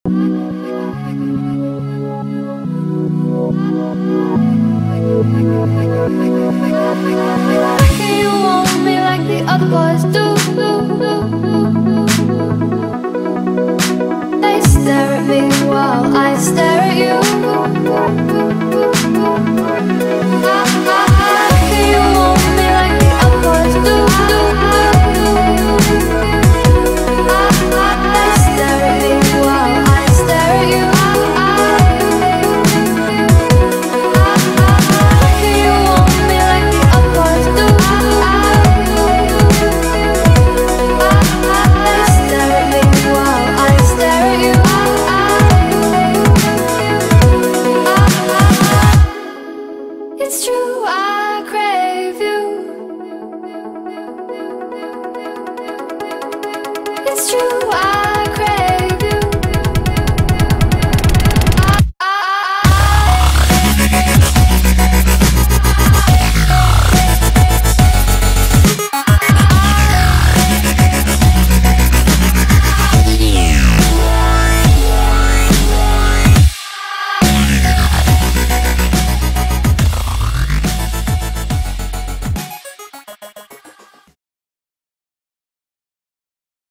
Why can't you want me like the other boys do? They stare at me while I stare at you.